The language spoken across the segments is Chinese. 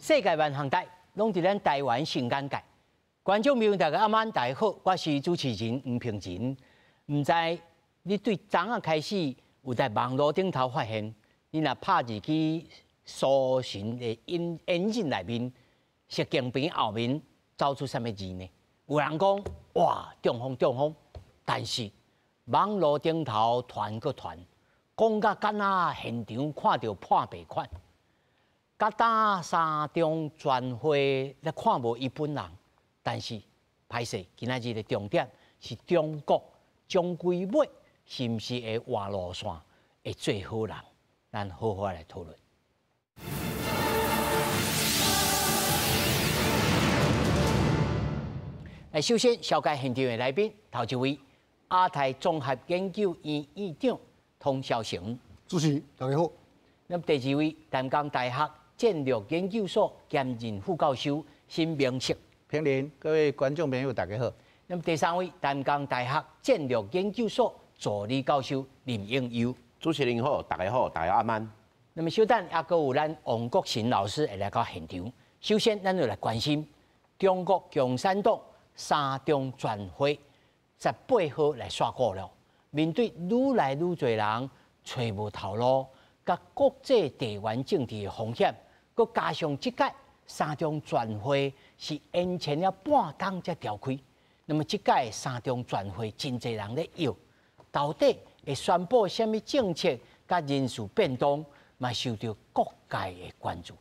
世界万行台，拢伫咱台湾新眼界。观众朋友大家晚安，大家好，我是主持人吴平仁。唔知你对昨仔开始有在网络顶头发现，你若拍入去搜寻的引擎内面，是镜片后面走出什么字呢？有人讲哇中风，但是网络顶头传个传，讲甲敢若现场看到破白款。甲打三中全会咧看无伊本人，但是歹势，今仔日的重点是中国终归尾是毋是会换路线会做好人？咱好好来讨论。来，首先小介现场的来宾，头一位亚太综合研究院院长童晓成， 主席大家好。 那么第二位淡江大学战略研究所兼任副教授辛明石， 平林，各位观众朋友，大家好。 那么第三位淡江大学战略研究所助理教授林应优， 主持人好，大家好，大家晚安。 那么稍等也阁有咱王国成老师会来到现场。首先，咱就来关心中国共产党三中全会18号来煞过了。面对愈来愈多人找无头路，甲国际地缘政治的风险。佮加上即届三中全会是延前了半冬才召开，那么即届三中全会真侪人咧摇，到底会宣布什么政策甲人事变动，嘛受到各界的关注。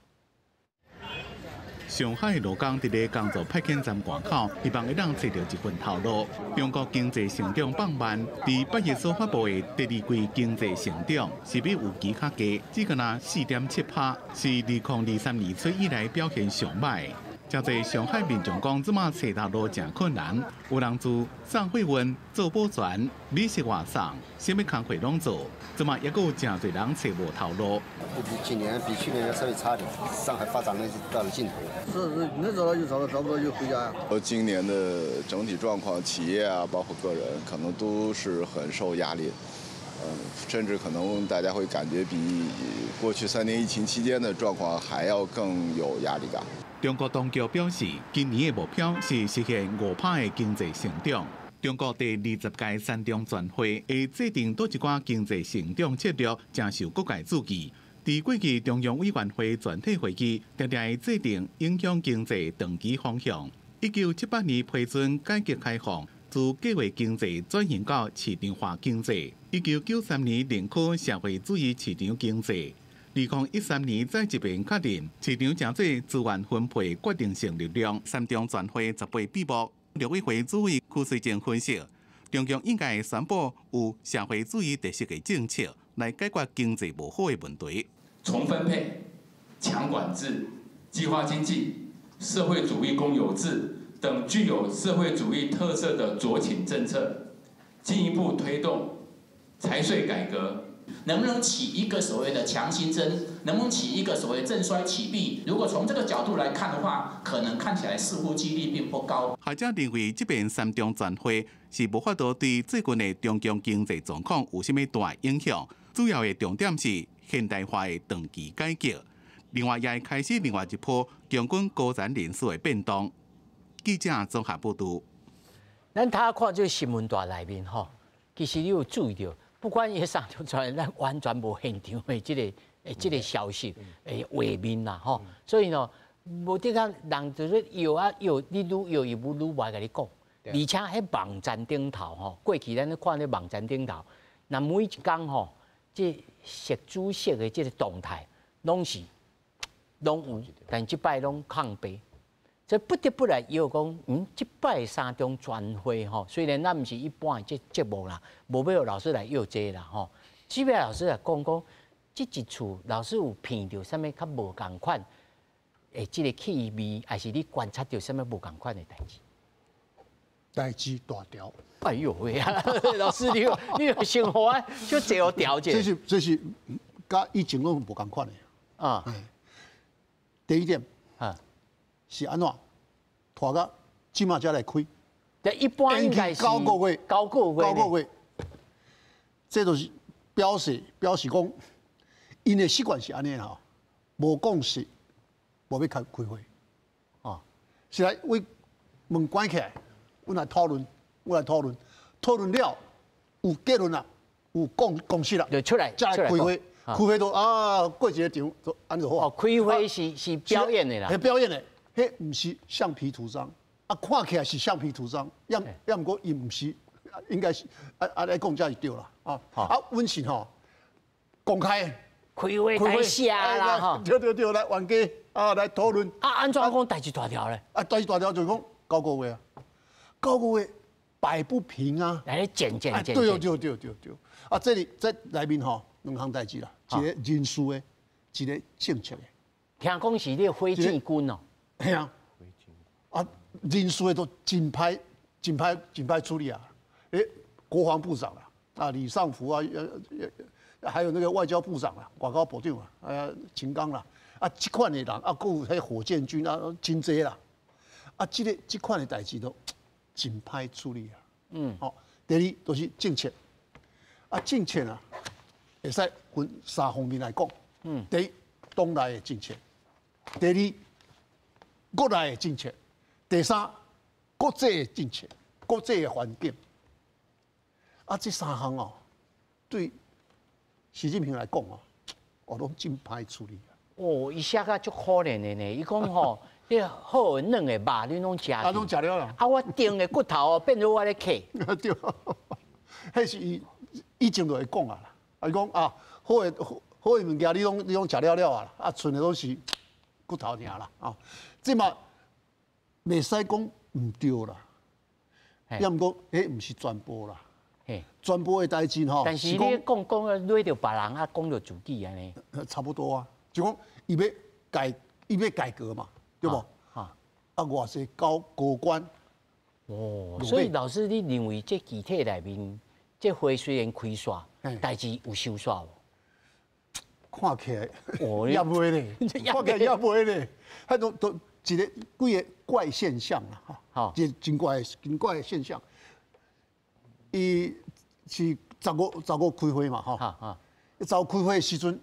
上海罗江伫咧工作派遣站外口，希望会当找到一份头路。中国经济成长放慢，伫8月所发布的第二季经济成长是比预期较低，只个那4.7%，是2023年初以来表现上歹。真侪上海民众讲，即马找头路真困难，有人做送货运、做保全、美食外送，什么工课拢做，即马也有真侪人找无头路。 今年比去年要稍微差点，上海发展的到了尽头。是，能找到就找到，找不到就回家呀。 今年的整体状况，企业啊，包括个人，可能都是很受压力。甚至可能大家会感觉比过去3年疫情期间的状况还要更有压力感。 中国当局表示，今年的目标是实现5%的经济成长。中国第20届三中全会会制定多一寡经济成长策略，正受各界注意。在过去中央委员会全体会议，常常会制定影响经济长期方向。1978年批准改革开放，自计划经济转型到市场化经济。1993年认可社会主义市场经济。2013年再一遍确认市场正做资源分配决定性力量。三中全会18闭幕，陆委会主委曲水晶分析，中央应该宣布有社会主义特色的政策来解决经济不好的问题。 重分配、强管制、计划经济、社会主义公有制等具有社会主义特色的酌情政策，进一步推动财税改革。 能不能起一个所谓的强心针？能不能起一个所谓正衰起弊？如果从这个角度来看的话，可能看起来似乎几率并不高。 学者认为，这边三中全会是无法度对最近的中共经济状况有什么大影响。主要的重点是现代化的长期改革。另外，也会开始另外一波强军高层人士的变动。记者综合报道。 咱睇看这新闻大内面吼，其实你有注意到。不管伊三中全会，咱完全无现场的这个消息画面啦吼，所以呢，无得个人就是摇啊摇，你愈摇伊愈袂甲你讲，而且喺网站顶头吼，过去咱咧看咧网站顶头，那每一天吼，这习主席的这个动态，拢有，但即摆拢抗杯。所以不得不来要讲，即摆三中全会吼，虽然咱毋是一般的节目啦，无要老师来要这啦吼。即摆老师来讲，即一处老师有闻到啥物较无共款，即个气味，还是你观察到啥物无共款的代志？ 代志大条。 哎呦喂啊！老师你有生活啊，就这有条件。 这是，甲以前拢无共款的。啊。第一点。是安怎？拖到即马才来开。 一般应该是 9个月。9个月。这就是表示讲，因的习惯是安尼吼，无讲实， 无要开会，哦，是来为门关起来，阮来讨论，讨论了有结论啦，有共识啦， 就出来再来开会，开会都过一个场就安就好。 哦，开会是表演的啦， 是表演的，迄唔是橡皮图章，看起来是橡皮图章，要唔过伊唔是，应该是来讲才是对啦，阮是吼公开开会开写啦吼， 对，来冤家来讨论。 安怎讲代志大条咧？ 代志大条就是讲9个月9个月摆不平啊！ 来剪。 对，这里在内面吼2项代志啦，一个人事的，一个政策的。 听讲是你火箭军哦。 系啊。人事的都真歹处理啊！国防部长啦，李尚福啊，还有那个外交部长啦，外交部长秦刚啦，这款的人还有迄火箭军真济啦，这款的代志都真歹处理啊。好，第二就是政策，政策会使分3方面来讲。第一，党内的政策；第二，国内的政策；第三，国际的政策、国际的环境。这3项对习近平来讲拢真歹处理啊。 伊写甲足可怜的呢。伊讲吼，你好嫩的肉你拢食。 拢食了啦。 我硬的骨头变做我咧啃。 对，迄是以前就会讲啊啦。伊讲好的物件你拢食了啊，剩的都是骨头尔啦。这嘛袂使讲唔对啦。要毋过，唔是全部啦。全部的代志吼， 但是你讲累着别人讲着自己安尼， 差不多啊。就讲伊要改革嘛，对不？外是高官。 所以老师，你认为这具体内面，这会虽然开煞，代志有收煞无？ 看起来也袂咧，看起来也袂咧，迄种都一个几个怪现象啦，一真怪的现象。伊是15开会嘛，15开会的时阵，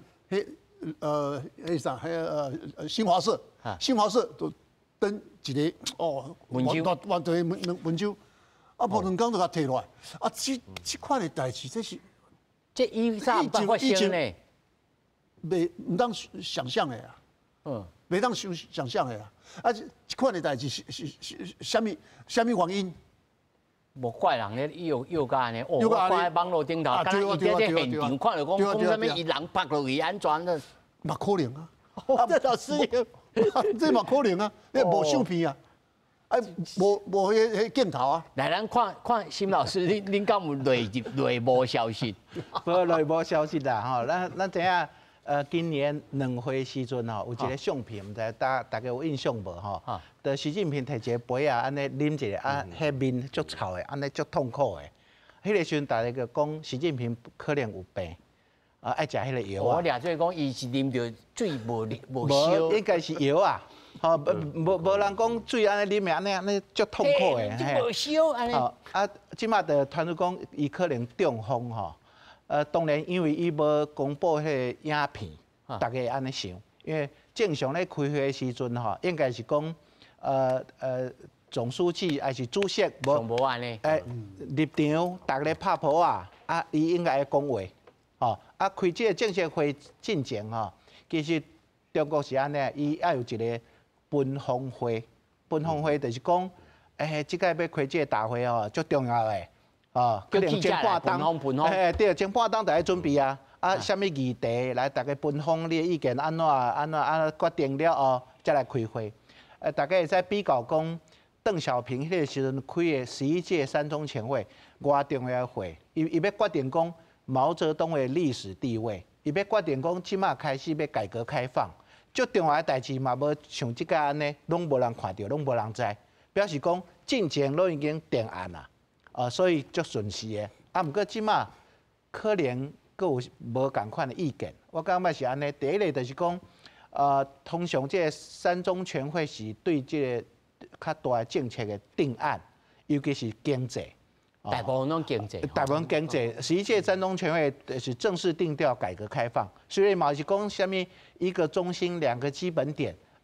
新华社就登一个文章， 文章，无2天就甲摕落来，这款的代志， 这以前毋捌发生呢， 唔当想象的啊，袂当想象的啊，这款的代志是虾米原因？ 无怪人咧，又甲安尼，我看喺网络顶头，敢伊在现场看到讲啥物，伊人拍落去安全的， 嘛可能啊！ 这老师， 这嘛可能啊！你无相片啊，无迄镜头啊。 来，咱看沈老师，恁敢有内幕消息？ 无内幕消息啦，吼，咱知影。今年2会时阵有一个相片，毋知大家有印象无吼？就习近平摕一个杯安尼啉一个迄面足臭的，安尼足痛苦的。迄个时阵大家就讲习近平可能有病，爱食迄个药啊。 我俩做讲，伊是啉着水无烧， 应该是药啊。无人讲水安尼啉的安尼足痛苦的。 无烧安尼。 即马就传出讲伊可能中风吼。当然，因为伊无公布迄个影片，大家安尼想，因为正常咧开会的时阵吼，应该是讲总书记还是主席无安尼， 入场，大家咧拍谱伊应该讲话，开这个正式会进前吼，其实中国是安尼，伊要有一个分峰会，就是讲，即个要开这个大会吼，足重要的。可能前半当，对，前半当大家准备啊，什么议题来大家分享你的意见，安怎决定了后，再来开会。大家会使比较讲，邓小平迄个时阵开的11届3中全会，偌重要的会，伊要决定讲毛泽东的历史地位，伊要决定讲即马开始要改革开放，最重要的代志嘛，无像即个安尼，拢无人看到，拢无人知，表示讲进前拢已经定案啦。所以足顺势的。毋过即马可能阁有无共款的意见。我感觉是安尼，第一个就是讲，通常这个3中全会是对这个较大的政策的定案，尤其是经济。 大部分拢经济。 大部分经济，11届3中全会是正式定调改革开放。虽然嘛是讲什么一个中心2个基本点，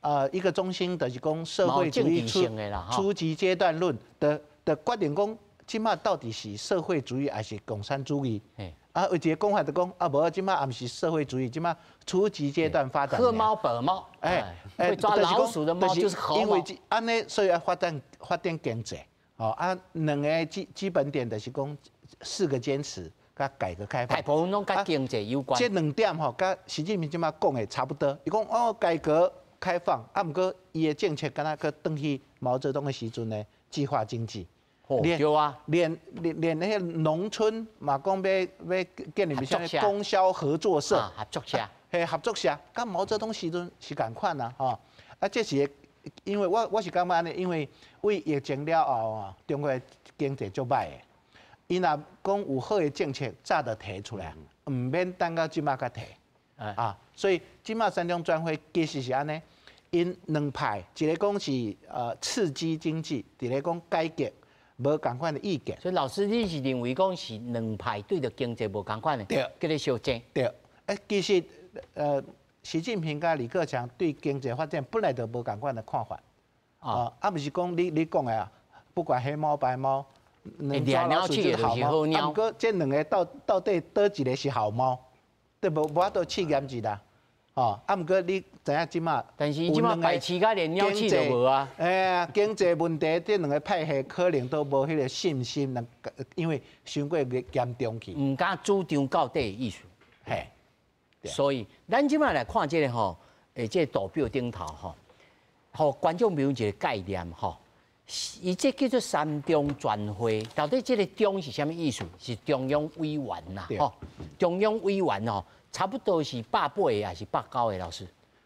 一个中心就是讲社会主义初级阶段论的决定讲，即马到底是社会主义还是共产主义？啊，有一个讲法就讲，啊，无即马也不是社会主义，即马初级阶段发展。 黑猫白猫，会抓老鼠的猫就是猴猫。 因为安尼，所以要发展经济。哦，啊，两个基本点就是讲4个坚持，甲改革开放。 大部分拢甲经济有关。 这2点吼，甲习近平即马讲的差不多。伊讲哦，改革开放，啊，毋过伊的政策敢若去转去毛泽东的时阵呢，计划经济。 对啊， 连那些农村嘛，讲要建立像供销合作社、 合作社， 嘿，合作社，甲毛泽东时阵是共款啊，吼，啊，这是因为我是感觉安尼，因为为疫情了后啊，中国经济足歹的，伊若讲有好的政策，早就提出来，唔免等到即马才提，啊，所以即马3中全会其实是安尼，因2派，一个讲是刺激经济，一个讲改革。无共款的意见， 所以老师你是认为讲是2派对着经济无共款的， 对， 叫你相争。 对，其实习近平甲李克强对经济发展本来就无共款的看法，啊，不是讲你讲的啊，不管黑猫白猫， 抓老鼠就是好猫，啊， 不过这2个到底倒一个是好猫，对无法度试验一啦。哦，啊，毋过你知影即马， 但是即马白痴甲连鸟鼠都无啊。 经济问题，这2个派系可能都无迄个信心，因为伤过严重去。 毋敢主张到底的意思。 嘿， 所以咱即马来看这个吼，这图表顶头吼，互观众朋友一个概念吼，伊这叫做3中全会，到底这个中是啥物意思？是中央委员呐，吼，中央委员吼。差不多是180个还是190个老师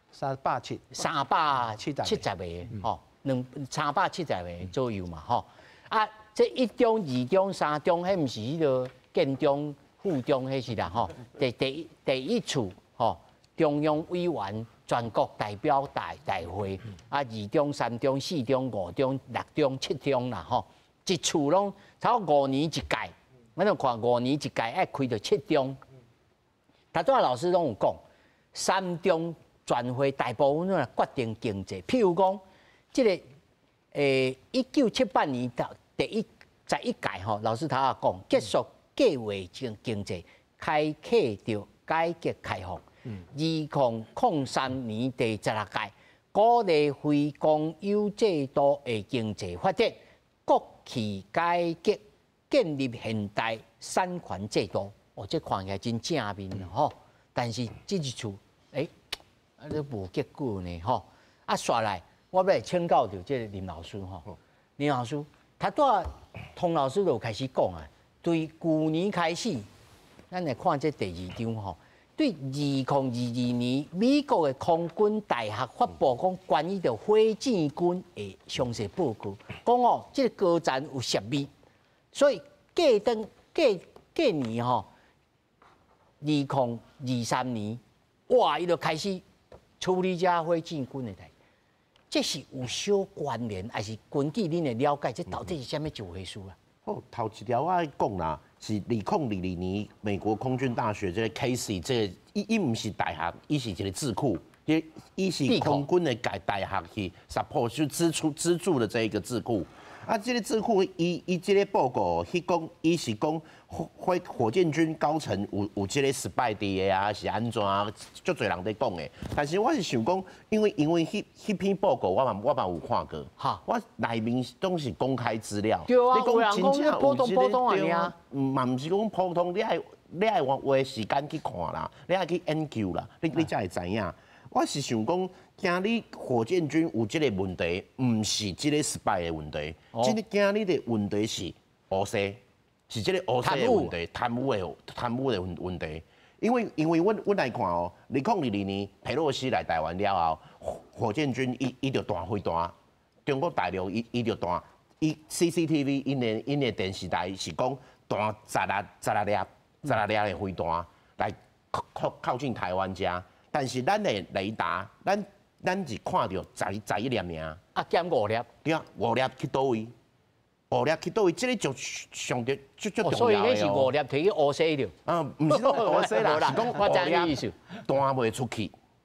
？370个吼，370个左右嘛吼。啊，这1中、2中、3中，迄毋是迄个建中、附中迄是啦吼。第一处吼，中央委员全国代表大会啊，2中、3中、4中、5中、6中、7中啦吼，一处拢差不多5年一届，咱就看5年一届爱开到7中。大多老师拢有讲，3中全会大部分都来决定经济。譬如讲，这个1978年到第11届吼，老师头下讲结束计划经济，开启着改革开放。2003年第16届，鼓励非公有制度的经济发展，国企改革，建立现代产权制度。这看起来真正面吼，但是这一处，都无结果呢吼。啊，刷来，我要请教着这个林老师吼。林老师，他童老师就开始讲啊，对去年开始，咱来看这第2章吼。对2022年美国的空军大学发布讲关于着火箭军的详细报告，讲哦，这个高层有12，所以隔年吼。2023年，哇，伊就开始处理这火箭军的代，这是有小关联，还是根据恁的了解，这到底是啥物一回事啊？ 哦，头一条我讲啦，是2022年美国空军大学这个 Casey， 这伊唔是大学，伊是一个智库，伊是空军的大学去 support 就资助的这一个智库。啊，这个智库伊这个报告，伊是讲火箭军高层有这个失败的啊，是安怎啊？足侪人在讲的。但是我是想讲，因为迄篇报告我嘛有看过，我内面都是公开资料。 对啊，有人讲普通啊， 嘛唔是讲普通，你爱花时间去看啦，你爱去研究啦，你才会知影。我是想讲。今日火箭军有这个问题，唔是这个失败的问题，今日的问题是乌西，是这个乌西的问题，贪污的问题。因为阮来看哦，2022年佩洛西来台湾了后，火箭军伊就弹飞弹，中国大陆伊就弹，伊 CCTV 因的电视台是讲弹十六粒的飞弹来靠近台湾家，但是咱的雷达，咱是看到11粒尔， 减5粒， 对啊，5粒去倒位？5粒去倒位？这个就上着就重要的哦。 所以那是5粒摕去乌西了。 唔是乌西啦，是讲我知你意思， 弹袂出去。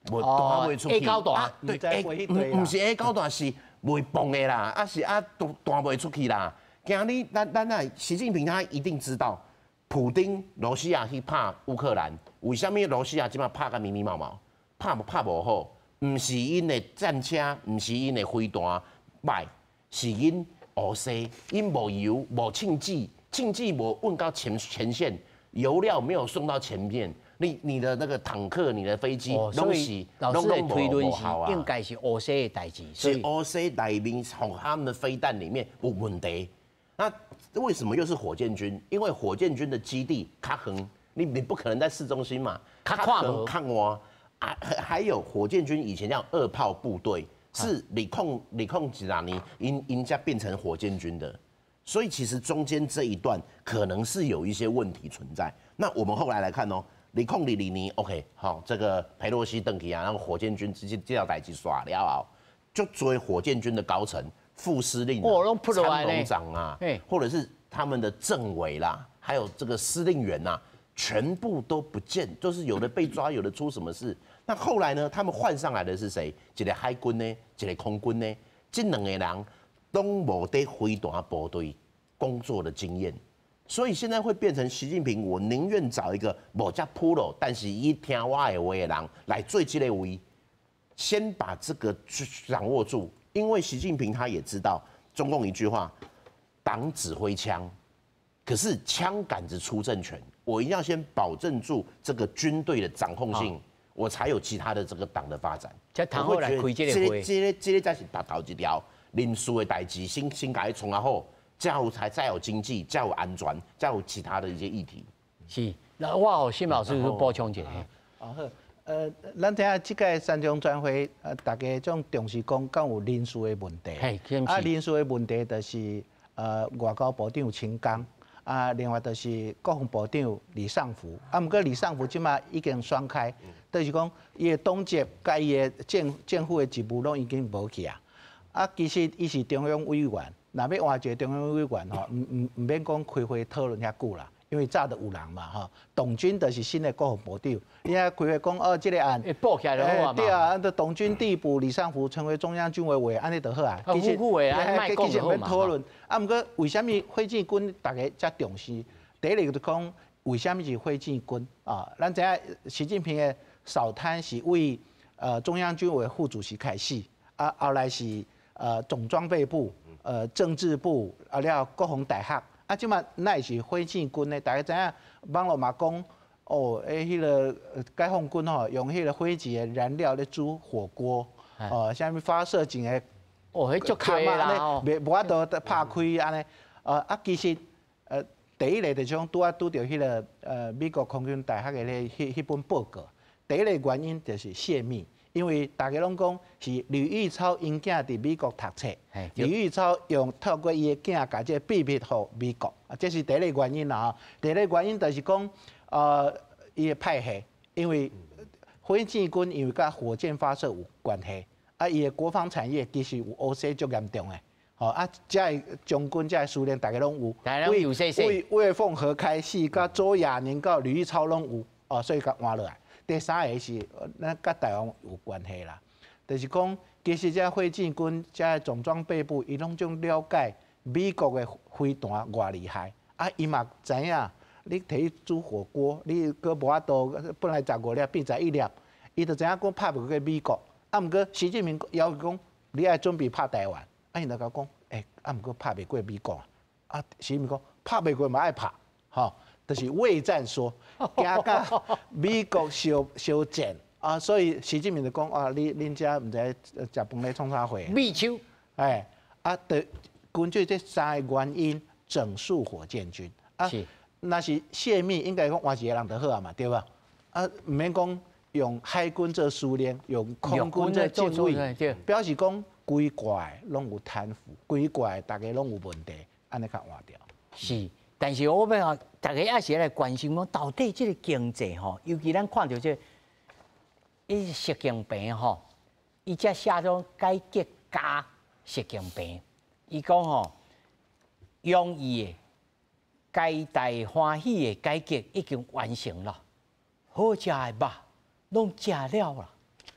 无大袂出去。 A 高大， 对，唔是 A 高大是袂蹦的啦，是大袂出去啦。今日咱习近平他一定知道，普丁罗西亚去拍乌克兰，为什么罗西亚即马拍个密密麻麻，拍无好？唔是因的战车，唔是因的飞弹歹，是因俄西，因无油无庆忌无运到前线，油料没有送到前面。 你的那个坦克、你的飞机， 所以老师的推论是应该是俄西的代志， 所以俄西里面从他们的飞弹里面有问题。那为什么又是火箭军？因为火箭军的基地较远，你不可能在市中心嘛，较远较远啊。还有火箭军以前叫2炮部队，是你控几哪年，人家变成火箭军的。 所以其实中间这一段可能是有一些问题存在。那我们后来来看哦，2002年 ，OK， 好，这个裴洛西登基啊，然后火箭军直接这条代志耍了后，就作为火箭军的高层、副司令、参谋长啊，或者是他们的政委啦，还有这个司令员呐，全部都不见，就是有的被抓，有的出什么事。那后来呢，他们换上来的是谁？一个海军呢，一个空军呢，这两个人。 都无在飞弹部队工作的经验，所以现在会变成习近平，我宁愿找一个无遮 pro， 但是伊听我的话的人来做这个位，先把这个掌握住。因为习近平他也知道，中共一句话，党指挥枪，可是枪杆子出政权，我一定要先保证住这个军队的掌控性，我才有其他的这个党的发展。 才谈好来开这个会， 这个才是头一条。 领事的代志，先改从然后，再有经济，再有安全，再有其他的一些议题。 是，那我新老师补充一下。 好，咱听这个三中全会，大家种重视讲，敢有人事的问题。人事的问题就是外交部长秦刚，另外就是国防部长李尚福。不过李尚福即马已经双开，就是讲伊的党籍甲伊的政府的职务拢已经无去啊。 其实伊是中央委员，若要换一个中央委员吼，唔免讲开会讨论遐久啦，因为早就有人嘛吼。董军就是新的国防部长，你看开会讲哦，这个案报起来就好啊嘛。 对啊，董军递补李尚福成为中央军委委员，安尼就好啊。 其实其实免讨论。不过为什么火箭军大家遮重视？第一个就讲为什么是火箭军啊？咱知影习近平的扫摊是为中央军委副主席开始，后来是。 总装备部、政治部，了国防大学，即马那是火箭军呢？大家知影，网络嘛讲，哦，迄个解放军吼，用迄个火箭的燃料咧煮火锅，啥物发射井的， 迄足多啦， 无法度拍开安尼，其实第一个就是讲拄着迄个美国空军大学的迄本报告，第一个原因就是泄密。 因为大家拢讲是吕玉超因囝伫美国读册，吕玉超用透过伊的囝甲这秘密互美国，这是第一个原因啦吼。第二个原因就是讲，伊的派系，因为火箭军因为甲火箭发射有关系，伊的国防产业其实有乌西足严重的，这将军、这司令大家拢有，魏凤和开始，甲周亚宁、甲吕玉超拢有，所以甲换落来。 第三个是咱甲台湾有关系啦，就是讲其实这火箭军、这总装备部，伊拢种了解美国的飞弹偌厉害，伊嘛知影，你摕去煮火锅，你搁无法度，本来15粒变11粒，伊就知影讲拍不过美国，毋过习近平要求讲你爱准备拍台湾，伊就甲讲，毋过拍袂过美国习近平讲拍袂过嘛爱拍，吼。 就是畏战说，惊甲美国烧战所以习近平就讲恁遮毋知食饭咧创啥货？ 秘书， 的根据这3个原因整肃火箭军那是泄密，应该讲换一个人就好啊嘛，对吧？毋免讲用海军做司令，用空军做政委，表示讲规怪拢有贪腐，规怪大家拢有问题，安尼较换掉。 是。 但是我们啊，大家也是来关心讲，到底这个经济吼，尤其咱看到这，习近平吼，伊才写种改革家习近平，伊讲吼，容易的、皆大欢喜的改革已经完成了，好食的肉拢食了啦，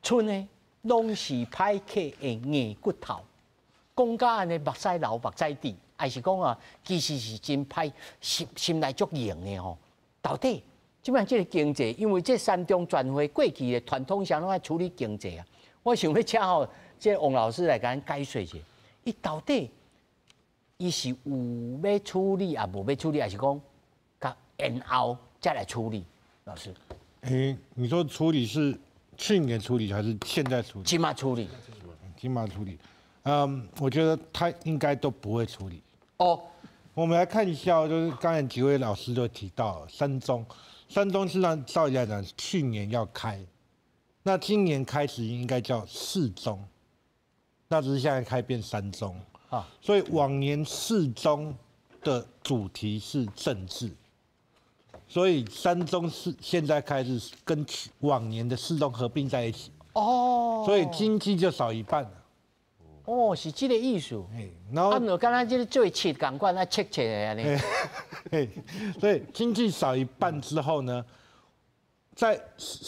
村呢拢是歹客的硬骨头，讲甲安尼目屎流目屎滴，还是讲啊，其实是真歹，心内足硬的吼。到底即摆即个经济，因为这三中全会过去的传统上拢爱处理经济啊，我想要请吼，这王老师来甲咱解说一下，伊到底伊是有要处理啊，无要处理，还是讲甲延后再来处理？老师， 你说处理是去年处理还是现在处理？ 今嘛处理， 今嘛处理。我觉得他应该都不会处理。 哦， 我们来看一下，就是刚才几位老师都提到了三中是照理来讲去年要开，那今年开始应该叫4中，那只是现在开变3中啊。所以往年4中的主题是政治，所以3中是现在开始跟往年的4中合并在一起。哦，所以经济就少一半了。 哦，是这个意思。然后，就刚才这个最切感官，那切的安尼。 所以经济少一半之后呢，在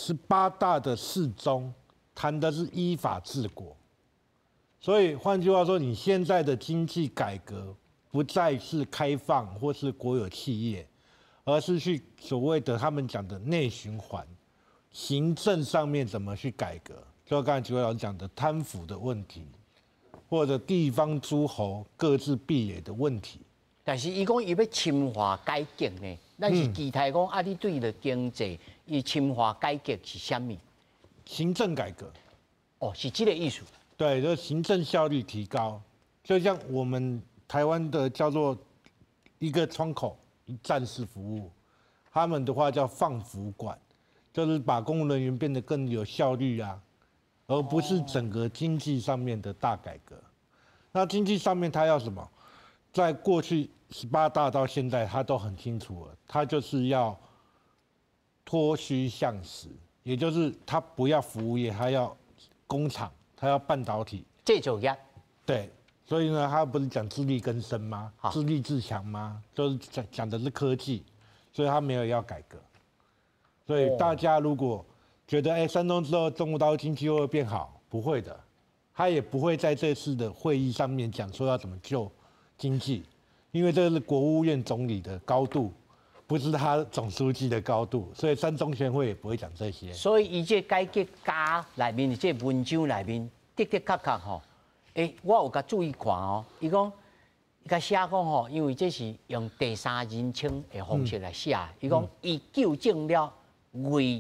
18大的4中谈的是依法治国，所以换句话说，你现在的经济改革不再是开放或是国有企业，而是去所谓的他们讲的内循环，行政上面怎么去改革，就刚才几位老师讲的贪腐的问题。或者地方诸侯各自壁垒的问题， 但是伊讲伊要深化改革呢，咱是期待讲啊，你对的经济，伊深化改革是啥物？ 行政改革。 哦，是这个意思。 对，就是行政效率提高，就像我们台湾的叫做一个窗口一站式服务，他们的话叫放服管，就是把公务人员变得更有效率啊。而不是整个经济上面的大改革。那经济上面他要什么？在过去18大到现在，他都很清楚了，他就是要脱虚向实，也就是他不要服务业，他要工厂，他要半导体。 这就业。 对，所以呢，他不是讲自力更生吗？自立自强吗？就是讲的是科技，所以他没有要改革。所以大家如果觉得3中之后中国大陆经济会变好，不会的，他也不会在这次的会议上面讲说要怎么救经济，因为这是国务院总理的高度，不是他总书记的高度，所以3中全会也不会讲这些。 所以伊这改革家里面这文章里面的确吼，我有甲注意看哦，伊讲伊甲写讲吼，因为这是用第3人称的方式来写，伊讲伊纠正了为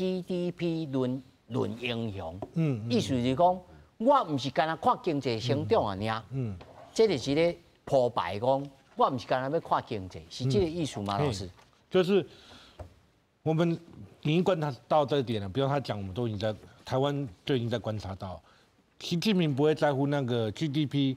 GDP 论英雄，意思是讲，我唔是干那看经济成长啊，这就是咧铺排讲，我唔是干那要看经济，是这个意思吗，老师？ 就是我们已经观察到这点了，比如他讲，我们都已经在台湾就已经在观察到，习近平不会在乎那个 GDP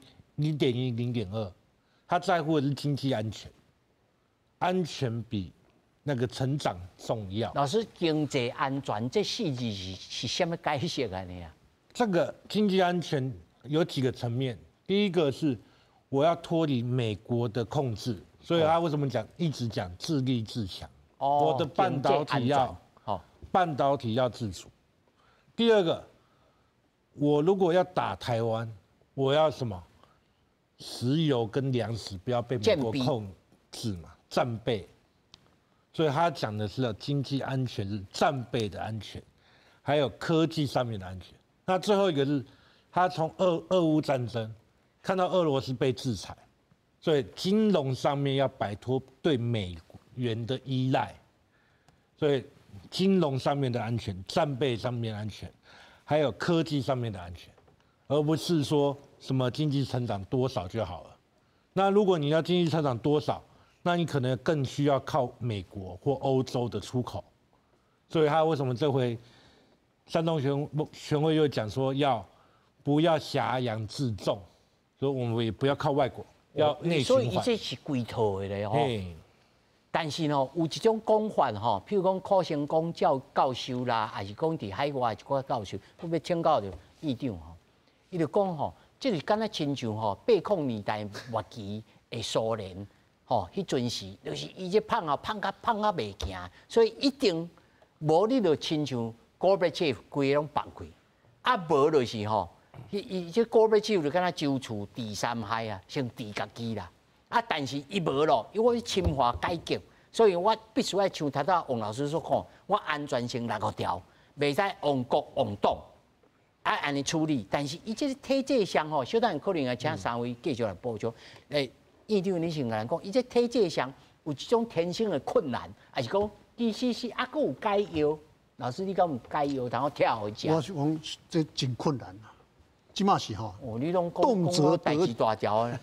0.1、0.2，他在乎的是经济安全，安全比那个成长重要。 老师，经济安全这4字是什么解释啊？你啊？ 这个经济安全有几个层面，第一个是我要脱离美国的控制，所以他为什么一直讲自立自强？我的半导体要自主。第二个，我如果要打台湾，我要什么？石油跟粮食不要被美国控制嘛，战备。所以他讲的是经济安全是战备的安全，还有科技上面的安全。那最后一个是，他从俄乌战争看到俄罗斯被制裁，所以金融上面要摆脱对美元的依赖，所以金融上面的安全、战备上面的安全，还有科技上面的安全，而不是说什么经济成长多少就好了。那如果你要经济成长多少，那你可能更需要靠美国或欧洲的出口，所以他为什么这回3中全会又讲说不要挟洋自重，所以我们也不要靠外国，要内循环。 所以这是规套的咧吼。但是呢，有一种讲法吼，譬如讲考生公教授啦，还是讲伫海外一寡教授，特别请教着议长吼，伊就讲吼，这是敢若亲像吼80年代末期的苏联。迄阵时就是伊这胖啊袂行，所以一定无你就亲像 Gorbachev 规个拢放开。 啊无就是吼，伊这股票手就敢若周处第三害啊，先治家己啦。啊，但是伊无咯，因为我深化改革，所以我必须要像头仔王老师所讲，我安全性6个条，袂使亡国亡党，啊安尼处理。但是伊这个体制上吼，小等可能要请3位继续来补充。院长你先来讲，伊这体制上有一种天生的困难，还是讲其实是还佫有解药？老师，你敢有解药，然后跳回家？ 我是讲这真困难啦，即马是吼， 哦，你拢动辄代志大条啊，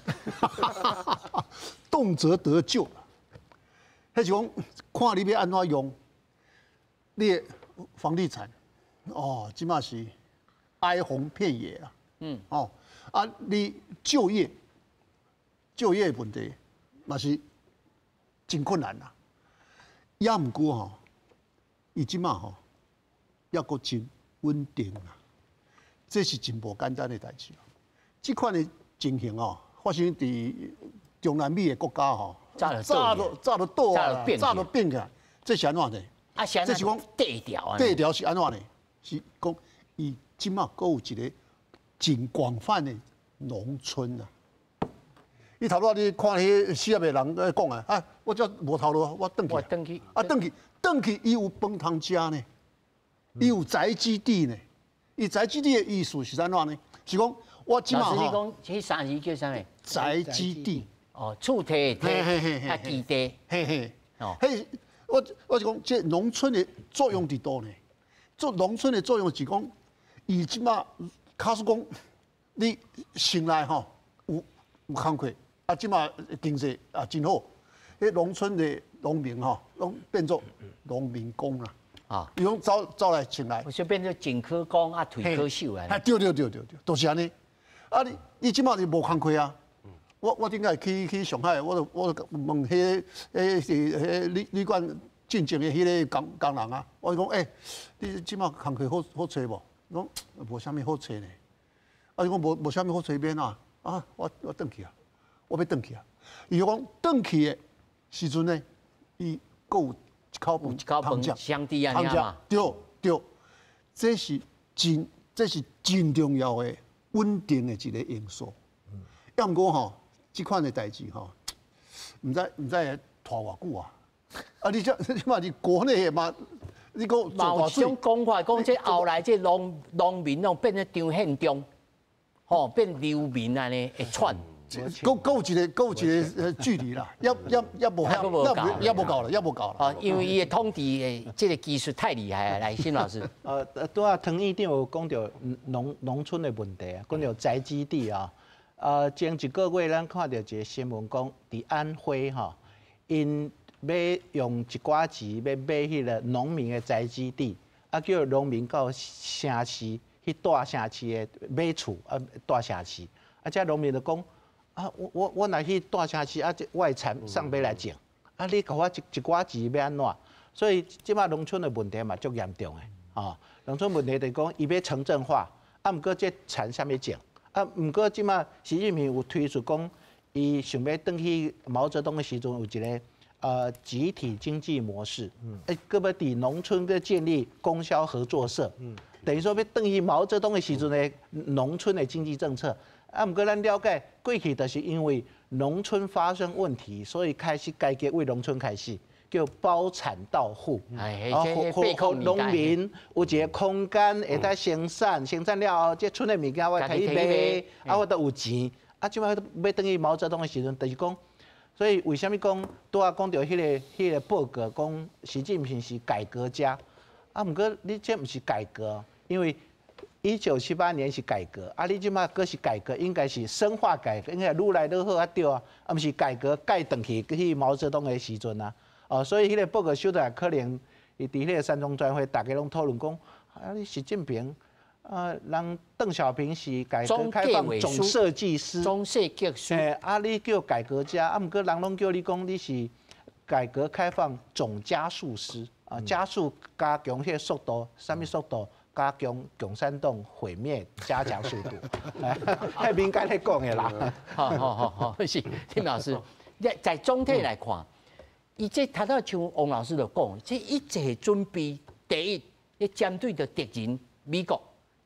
动辄得咎啦。迄是讲看你要安怎用，你的房地产哦，即马是哀鸿遍野啦。哦啊，你就业问题嘛是真困难啦。也毋过吼，伊即马吼。要搁真稳定啊，这是真无简单的代志。这款的情形哦，发生伫中南美的国家吼，早就倒啊，早就变起来。这是安怎呢？ 啊，这是讲地调啊。 地调是安怎呢？是讲伊即马搁有一个真广泛的农村啊。你头拄你看迄四合的人在讲啊，我这无头路，我转去。转去，伊有饭通食呢。伊有宅基地呢，伊宅基地的意思是安怎呢？是讲我即马老师，你讲迄3字叫啥物？ 宅基地。 哦，厝地啊基地。 哦，嘿，我是讲，这农村的作用伫倒呢？做农村的作用是讲，伊即马假使讲，你城内吼有工课，啊，即马经济啊真好，迄农村的农民吼，拢变做农民工啦。啊，伊拢走来请来， 就变做颈科工啊，腿科手啊。 对，都是安尼。啊，你即马是无工课啊？我顶下去上海，我问迄旅馆进前的迄个工人啊，我讲你即马工课好找无？讲无啥物好找呢。啊，伊讲无啥物好找免啊。啊，我转去啊，我要转去啊。伊讲转去的时阵呢，伊够有。一口饭相抵啊，嘛， 对，这是真重要的稳定的一个因素。要毋过吼，这款的代志吼，唔知拖偌久啊？啊，你嘛是国内嘛，你讲有一种讲法，讲这后来这农民拢变成张献忠，吼变流民安尼会窜。 够一个距离啦，也无够了。 啊，因为伊的统治的这个技术太厉害了。来，辛老师。 拄啊，唐院长有讲到农村的问题啊，讲到宅基地啊。前一个月咱看到一个新闻讲，伫安徽哈，因要用一寡钱要买迄个农民的宅基地，啊叫农民到城市去大城市的买厝啊，大城市，啊，这农民就讲。啊，我若去大城市啊，外产上尾来种，啊，你甲我一寡钱要安怎？所以即摆农村的问题嘛足严重的，哦，农村问题就是讲伊要城镇化，啊，毋过这产啥物种？啊，毋过即摆习近平有推出讲，伊想要转去毛泽东的时阵有一个集体经济模式，搁要伫农村搁建立供销合作社，等于说要转去毛泽东的时阵的农村的经济政策。啊，毋过咱了解，过去就是因为农村发生问题，所以开始改革为农村开始，叫包产到户，互农民有一个空间会当生产，生产了后，这村的物件我可以卖，啊，我都有钱。啊，即摆要等于毛泽东的时阵，就是讲，所以为什么讲拄啊讲到迄个报告讲习近平是改革家，啊，毋过你这毋是改革，因为。1978年是改革，啊，你即马阁是改革，应该是深化改革，应该愈来愈好啊，对啊，啊，毋是改革改转去毛泽东的时阵啊，哦，所以迄个报告修得可能，伊伫迄个三中全会，大家拢讨论讲，啊，你习近平，人邓小平是改革开放总设计师， 总设计师， 啊，你叫改革家，啊，毋过人拢叫你讲你是改革开放总加速师，啊，加速加强迄个速度，啥物速度？加强共产党毁灭，加强速度，太敏感咧讲的啦。 好，是丁老师，在总体来看，伊这头头像王老师就讲，这一切准备，第一，要针对着敌人美国，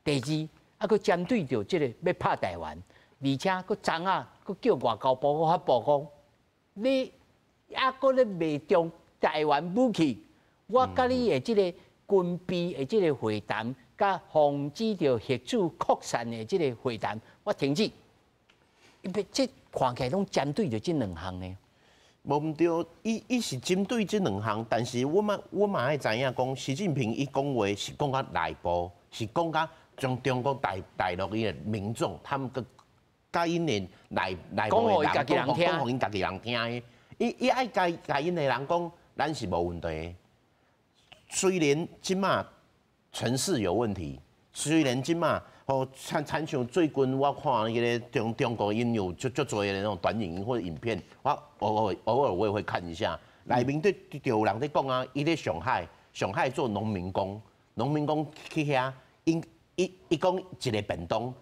第二，佫针对着即个要拍台湾，而且佫昨仔佫叫外交部发布讲，你佫咧卖中台湾武器，我甲你的即个军备的即个会谈，甲防止着核子扩散的即个会谈，我停止。因为这看起来拢针对着这两项呢。 无毋对，伊是针对这两项，但是我嘛爱知影讲，习近平伊讲话是讲到内部，是讲到将中国大陆伊的民众，他们个甲因的内部的人讲，互因家己人听的。伊爱甲因的人讲，咱是无问题的。虽然即马城市有问题，虽然即马参像最近我看迄个中国因有足多的那种短影音或者影片，我偶尔我也会看一下。内面对有人在讲啊，伊在上海做农民工去遐，伊讲一个便当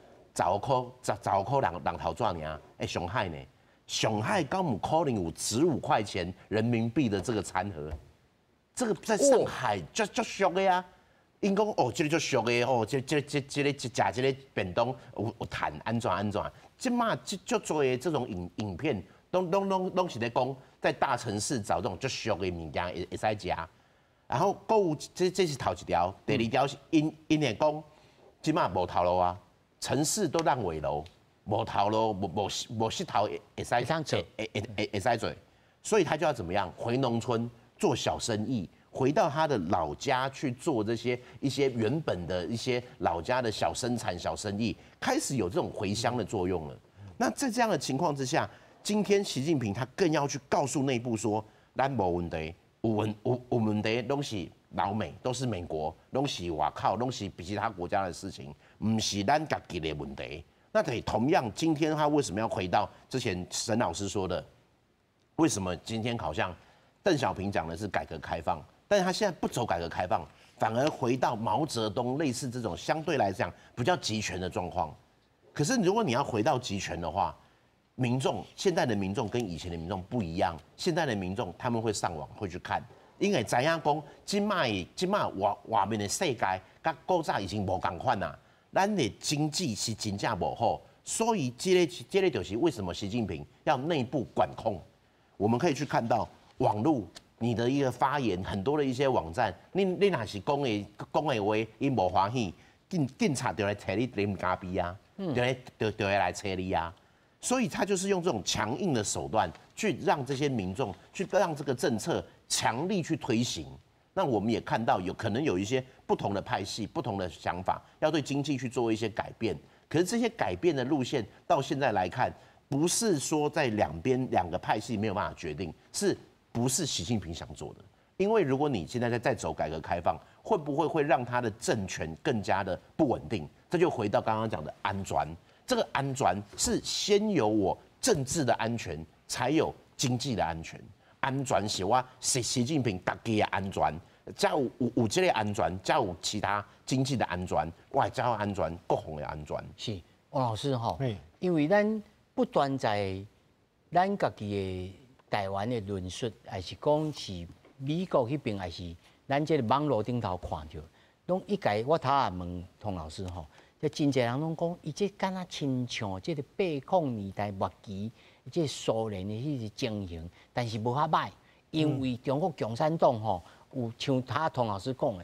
10块人头纸尔，上海呢？上海敢有可能有15块钱人民币的这个餐盒？这个在上海足俗的啊！因讲这个足俗的这个食这个便当有谈安怎？即马足多的这种影片，拢是在讲在大城市找这种足俗的物件会使食。然后购物这是头一条，第二条是因会讲，即马无头路啊，城市都烂尾楼，无头路，无石头会使做，所以他就要怎么样回农村做小生意。回到他的老家去做一些原本的一些老家的小生产、小生意，开始有这种回乡的作用了。那在这样的情况之下，今天习近平他更要去告诉内部说，咱无问题，有问题拢是老美，都是美国，拢是外靠，拢是比其他国家的事情，不是咱家己的问题。那同样，今天他为什么要回到之前沈老师说的？为什么今天好像邓小平讲的是改革开放？但是他现在不走改革开放，反而回到毛泽东类似这种相对来讲比较集权的状况。可是如果你要回到集权的话，现在的民众跟以前的民众不一样。现在的民众他们会上网会去看，因为知影讲今麦外面的世界甲古早已经无同款啦，咱的经济是真正无好，所以这个就是为什么习近平要内部管控。我们可以去看到网络。你的一个发言，很多的一些网站，你若是讲的话，伊无欢喜，警察就来找你啉咖啡啊，就来找你啊。所以他就是用这种强硬的手段，去让这些民众，去让这个政策强力去推行。那我们也看到，有可能有一些不同的派系、不同的想法，要对经济去做一些改变。可是这些改变的路线，到现在来看，不是说在两个派系没有办法决定，不是习近平想做的？因为如果你现在在走改革开放，会不会让他的政权更加的不稳定？这就回到刚刚讲的安全，这个安全是先有我政治的安全，才有经济的安全。安全是我习近平自己的安全，才有这个安全，才有其他经济的安全，外交安全，国防的安全。 是王老师哈，因为咱不断在咱家己的台湾的论述，还是讲是美国迄边，还是咱这个网络顶头看到，拢一概我头下问童老师吼，就真侪人拢讲，伊这敢若亲像这个80年代末期，这苏联的迄个情形，但是无遐歹，因为中国共产党吼，有像童老师讲的，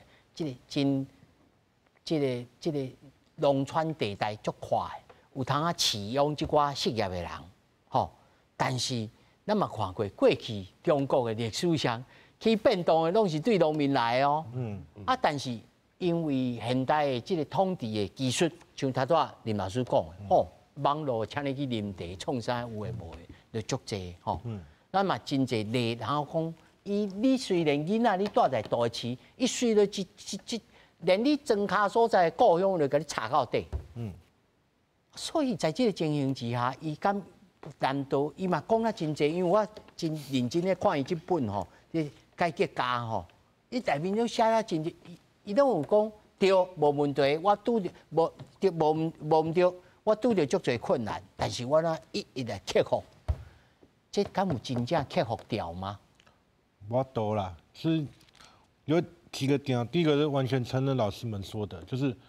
这个农村地带足快，有通啊饲养即寡失业的人，吼，但是。咱嘛看过去中国的历史上，去变动的拢是对农民来哦。但是因为现代的这个统治的技术，像头拄林老师讲的，网络请你去啉茶创啥有诶无诶，就足济吼。咱嘛真济例，然后讲，你虽然囡仔你住在大市，伊随了连你庄卡所在的故乡就甲你查到底。所以在这个情形之下，伊敢。难道伊嘛讲啊真济？因为我真认真咧看伊即本吼，即改革家吼，伊内面都写啊真济，伊拢有讲对无问题，我拄着无对无毋对，我拄着足侪困难，但是我呢一来克服，这敢有真正克服掉吗？ 我懂啦，是有几个点，第一个是完全承认老师们说的，就是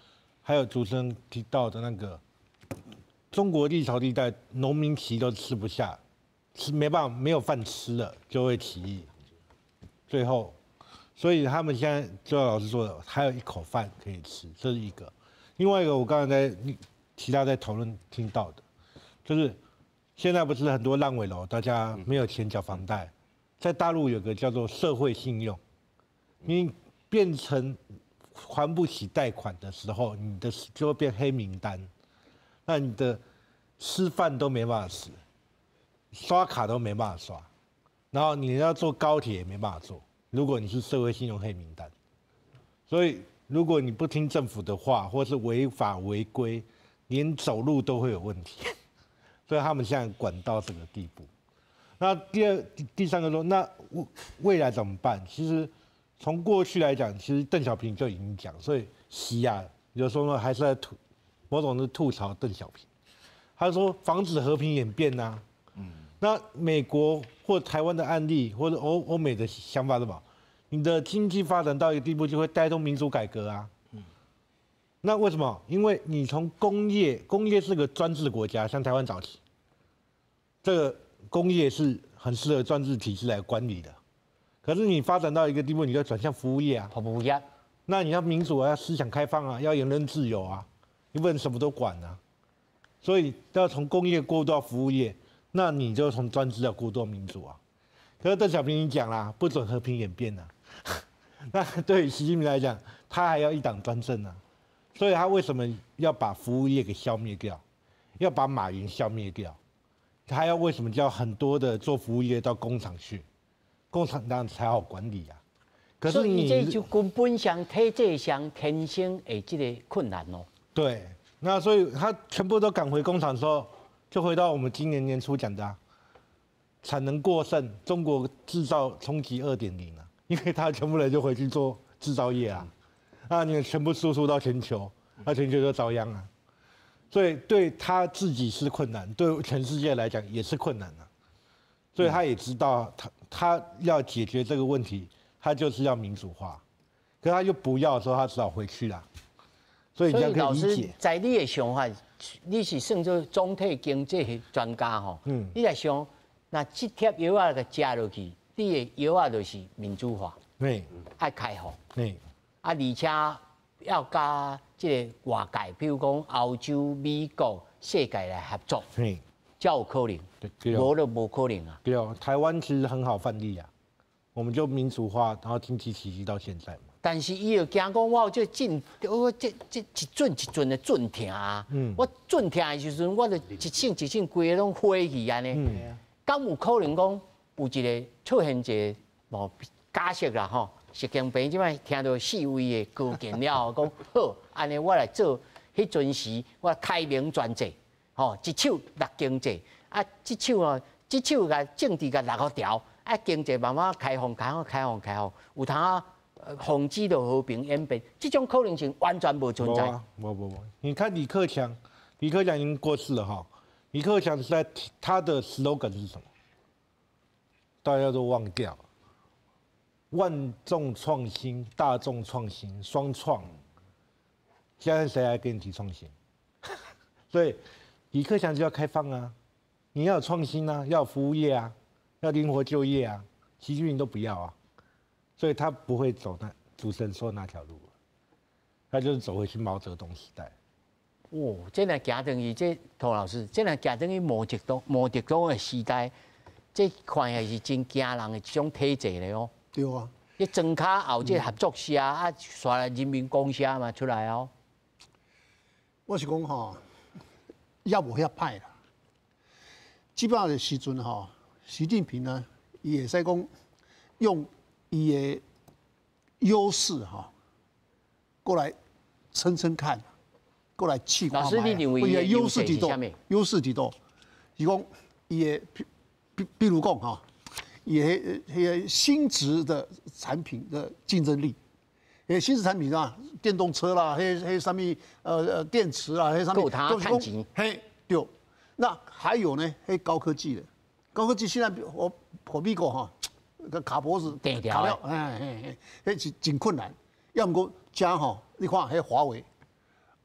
还有主持人提到的那个中国历朝历代农民起义都吃不下，没办法没有饭吃了就会起义，最后，所以他们现在就像老师说的，还有一口饭可以吃，这是一个。另外一个我刚才其他在讨论听到的，就是现在不是很多烂尾楼，大家没有钱缴房贷，在大陆有个叫做社会信用，你变成还不起贷款的时候，你的就会变黑名单，那你的吃饭都没办法吃，刷卡都没办法刷，然后你要坐高铁也没办法坐。如果你是社会信用黑名单，所以如果你不听政府的话，或是违法违规，连走路都会有问题。所以他们现在管到这个地步。那第三个说，那未来怎么办？其实从过去来讲，其实邓小平就已经讲，所以习啊，有时候呢还是在某种是吐槽邓小平。他说防止和平演变啊。那美国或台湾的案例，或者欧美的想法是什么？你的经济发展到一个地步，就会带动民主改革啊。那为什么？因为你从工业是个专制国家，像台湾早期，这个工业是很适合专制体制来管理的。可是你发展到一个地步，你就转向服务业啊。 服务业， 那你要民主啊，要思想开放啊，要言论自由啊，你不能什么都管啊。所以要从工业过渡到服务业。那你就从专制要过渡民主啊，可是邓小平已经讲啦，不准和平演变啊。那对于习近平来讲，他还要一党专政啊，所以他为什么要把服务业给消灭掉，要把马云消灭掉？他要为什么叫很多的做服务业到工厂去？工厂当然才好管理啊。可是你这就根本上体制上天生的这个困难哦。 对，那所以他全部都赶回工厂的时候。就回到我们今年年初讲的、啊，产能过剩，中国制造冲击2.0啊，因为他全部人就回去做制造业啊，那你全部输出到全球，那全球就遭殃啊，所以对他自己是困难，对全世界来讲也是困难啊，所以他也知道他要解决这个问题，他就是要民主化，可他又不要的时候，他只好回去啦，所以你这样可以理解。 在你的想法。你是算做总体经济专家吼，你来想，那这贴药啊个加落去，你的药啊就是民主化，爱开放，而且要加这个外界，比如讲欧洲、美国、世界来合作，才有可能，无就无可能啊。 对哦，台湾其实很好范例啊，我们就民主化，然后经济起飞到现在嘛。 但是伊又惊讲，我有这一阵一阵的阵痛啊！我阵痛的时阵，我就一醒规个拢飞去安尼。敢有可能讲有一个出现一个假设啦吼？习近平即摆听到4位的高见了，讲好，安尼我来做。迄阵时我开明专制，吼，一手落经济，啊，一手甲政治甲6条，啊，经济慢慢开放，有通啊。防止到和平演变，这种可能性完全不存在。 不，你看李克强已经过世了哈。李克强是在他的 slogan 是什么？大家都忘掉了。万众创新、大众创新、双创。现在谁来跟你提创新？所以李克强就要开放啊，你要有创新啊，要有服务业啊，要灵活就业啊。习近平都不要啊。所以他不会走主持人说那条路，他就是走回去毛泽东时代。 哦，这若行等于这涂老师，这若行等于毛泽东的时代，这看起是真惊人的一种体制咧哦。 对啊。 你庄卡后这合作社啊，刷来人民公社嘛出来哦。 我是讲吼，也无遐歹啦。基本上的时阵吼，习近平呢，伊会使讲用。伊的优势哈，过来撑看，过来试看。 老师，你认为伊的优势是啥物？ 优势伫倒，是讲伊的，比如讲哈，伊迄个新质的产品的竞争力，新质产品啊，电动车啦，迄啥物电池啦，迄啥物都是讲， 嘿对。那还有呢，迄高科技的，高科技现在我美国哈。个卡脖子卡了，迄是真困难。要毋过加吼，你看迄华为，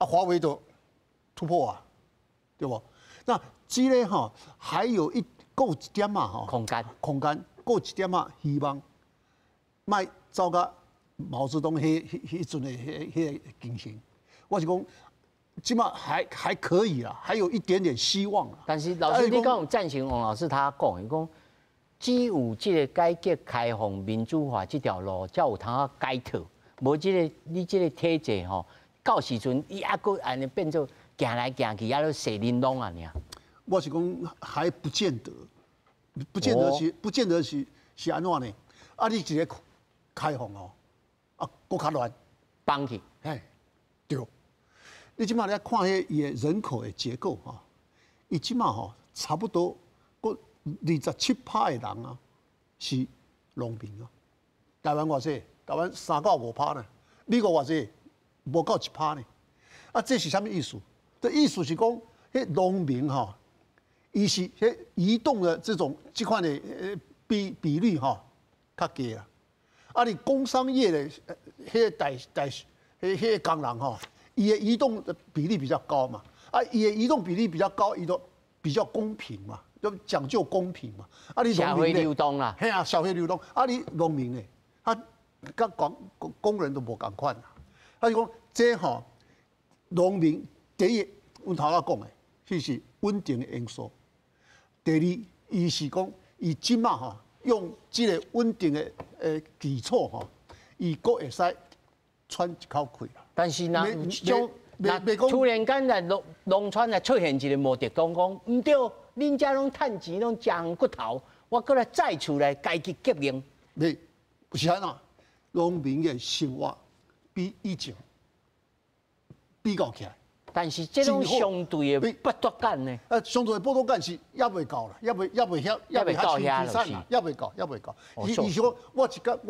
华为都突破啊，对不？那这个哈还有够一点嘛哈，空间够一点嘛，希望卖走到毛泽东迄阵的迄情形，我是讲。起码还可以啦，还有一点点希望啦。 但是老师，你讲有赞成王老师他讲，伊讲只有这个改革开放民主化这条路，才有通啊改套。无你这个体制吼，到时阵伊还佫安尼变做行来行去，还都水玲珑啊尔。 我是讲还不见得是安怎呢？啊，你一个开放哦，啊，佫较乱， 放弃， 哎，对。你即马来看迄伊的人口的结构哈，伊即马吼差不多个27%的人啊是农民啊。台湾偌济？台湾3到5%呢，美国偌济？无到1%呢。啊，这是啥物意思？这意思是讲，迄农民哈，伊是迄移动的这款的比率哈较低啦。啊，你工商业的迄个工人哈。伊的移动的比例比较高嘛，啊，伊的移动比例比较高，伊都比较公平嘛，都讲究公平嘛。啊，你社会流动啦， 嘿啊，社会流动。啊，你农民呢，他跟工人都无共款啦。他就讲这吼，农民第一，阮头仔讲的，迄是稳定的因素。第二，伊是讲伊即马吼用这个稳定的基础吼，伊佫会使喘一口气啦。 但是那突然间在农村来出现一个模特讲唔对，恁家拢趁钱拢吃骨头，我过来再出来阶级革命。 不是安那，农民的生活比以前比较起来。 但是这种相对的剥夺感呢？ 相对的剥夺感是也未够啦，也未到遐就是，也未够。伊是讲我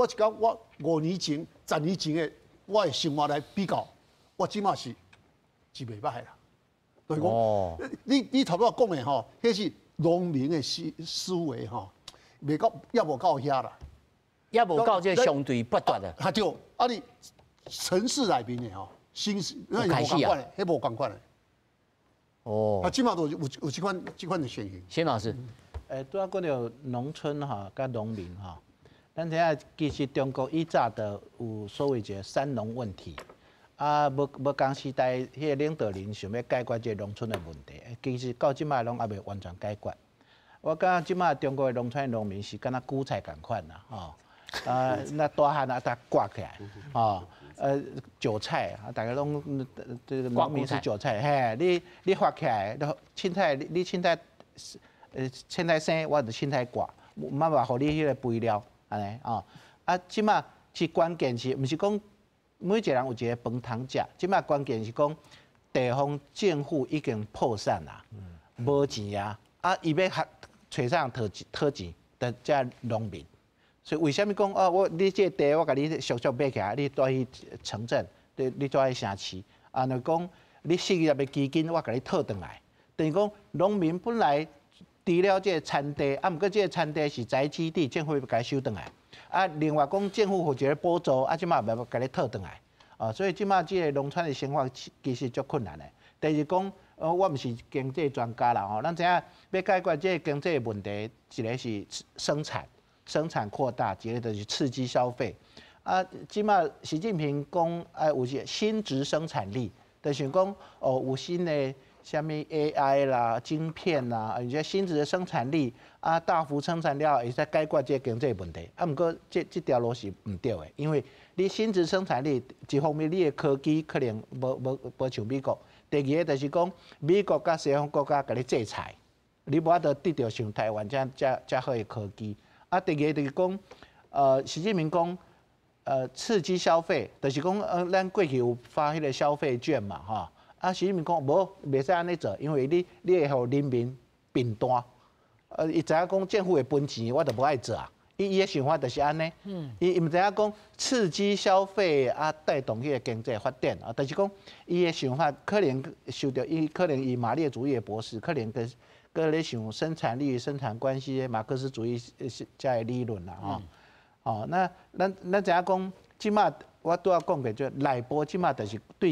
5年前、10年前的。我的生活来比较，我即马是袂歹啦。就是讲，你头拄讲的吼，迄是农民的思维吼，也无到遐啦， 也无到这相对剥夺的。 啊对，啊你城市内面的吼，那无共款的，迄无共款的。哦。啊，即马都有这款的情形。 谢老师， 拄仔讲到农村哈，甲农民哈。咱睇下，其实中国以早就有所谓一个三农问题，啊，要讲时代，迄个领导人想要解决这农村的问题，其实到即摆拢还未完全解决。我感觉即摆中国的农村农民是敢若韭菜共款啦，吼，那大汉啊，他刮起来，吼，韭菜啊，大家拢这个农民是韭菜，嘿，你发起来，凊彩你凊彩生，我就凊彩刮，慢慢互你迄个肥料。安尼哦，啊，即马是关键是，毋是讲每一个人有一个饭通食，即马关键是讲地方政府已经破产啦，无钱啊，啊，伊要找啥人讨钱，得遮农民。所以为什么讲哦，你这地我甲你俗买起来，你带去城镇，你带去城市，啊，就讲你失业的基金我甲你讨转来，等于讲农民本来。除了这个产地，啊，毋过这个产地是宅基地，政府要甲伊收转来。啊，另外讲政府有一个补助，啊，即马要甲你讨转来。啊，所以即马这个农村的生活其实足困难的。第二讲，我毋是经济专家啦，吼，咱知影要解决这个经济问题，一个是生产扩大，一个就是刺激消费。啊，即马习近平讲，有一个新质生产力，就是讲有新的。什么 AI 啦、晶片啦，而且新质的生产力啊，大幅生产了，会使解决这经济问题。啊，不过这条路是唔对的，因为你新质生产力一方面你的科技可能无像美国，第二个就是讲美国甲西方国家甲你制裁，你无法度得到像台湾这好的科技。啊，第二个就是讲，习近平讲，刺激消费，就是讲，咱过去有发迄个消费券嘛，哈。啊，习近平讲无，袂使安尼做，因为你会互人民并单。伊知影讲政府会分钱，我就无爱做啊。伊的想法就是安尼。伊毋知影讲刺激消费啊，带动迄个经济发展啊。但是讲伊的想法可能受到可能以马列主义的博士，可能跟咧想生产力、生产关系、马克思主义遮个理论啦，吼。哦，那咱知影讲，即马我拄仔讲过，就内部即马就是对即个